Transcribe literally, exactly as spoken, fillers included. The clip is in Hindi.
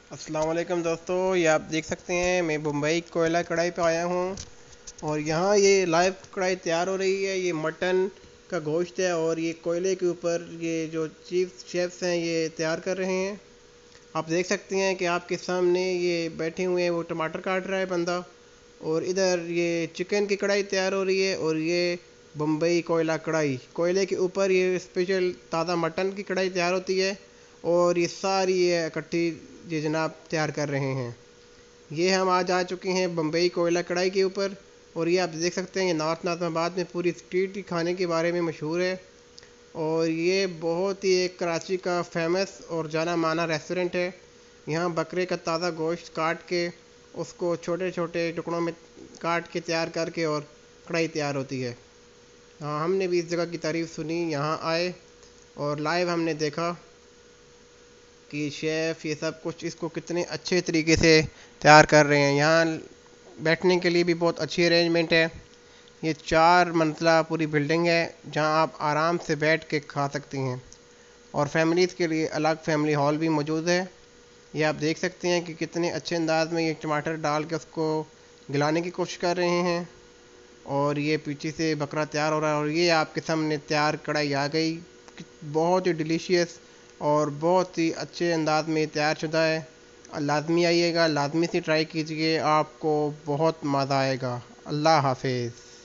अस्सलाम वालेकुम दोस्तों, ये आप देख सकते हैं मैं मुंबई कोयला कढ़ाई पे आया हूँ। और यहाँ ये लाइव कढ़ाई तैयार हो रही है। ये मटन का गोश्त है और ये कोयले के ऊपर ये जो चीफ शेफ्स हैं ये तैयार कर रहे हैं। आप देख सकते हैं कि आपके सामने ये बैठे हुए हैं, वो टमाटर काट रहा है बंदा। और इधर ये चिकन की कढ़ाई तैयार हो रही है और ये बम्बई कोयला कढ़ाई, कोयले के ऊपर ये स्पेशल ताज़ा मटन की कढ़ाई तैयार होती है। और ये सारी ये इकट्ठी ये जनाब तैयार कर रहे हैं। ये हम आज आ चुके हैं बम्बई कोयला कढ़ाई के ऊपर। और ये आप देख सकते हैं ये नॉर्थ नाज़िमाबाद में पूरी स्ट्रीट खाने के बारे में मशहूर है। और ये बहुत ही एक कराची का फेमस और जाना माना रेस्टोरेंट है। यहाँ बकरे का ताज़ा गोश्त काट के उसको छोटे छोटे टुकड़ों में काट के तैयार करके और कढ़ाई तैयार होती है। हाँ, हमने भी इस जगह की तारीफ़ सुनी, यहाँ आए और लाइव हमने देखा कि शेफ़ ये सब कुछ इसको कितने अच्छे तरीके से तैयार कर रहे हैं। यहाँ बैठने के लिए भी बहुत अच्छी अरेंजमेंट है। ये चार मंजिला पूरी बिल्डिंग है जहाँ आप आराम से बैठ के खा सकती हैं। और फैमिलीज़ के लिए अलग फैमिली हॉल भी मौजूद है। ये आप देख सकते हैं कि कितने अच्छे अंदाज में ये टमाटर डाल के उसको गलाने की कोशिश कर रहे हैं। और ये पीछे से बकरा तैयार हो रहा है और ये आपके सामने तैयार कढ़ाई आ गई। बहुत ही डिलीशियस और बहुत ही अच्छे अंदाज में तैयार शुदा है। लाजमी आइएगा, लाजमी से ट्राई कीजिए, आपको बहुत मज़ा आएगा। अल्लाह हाफिज़।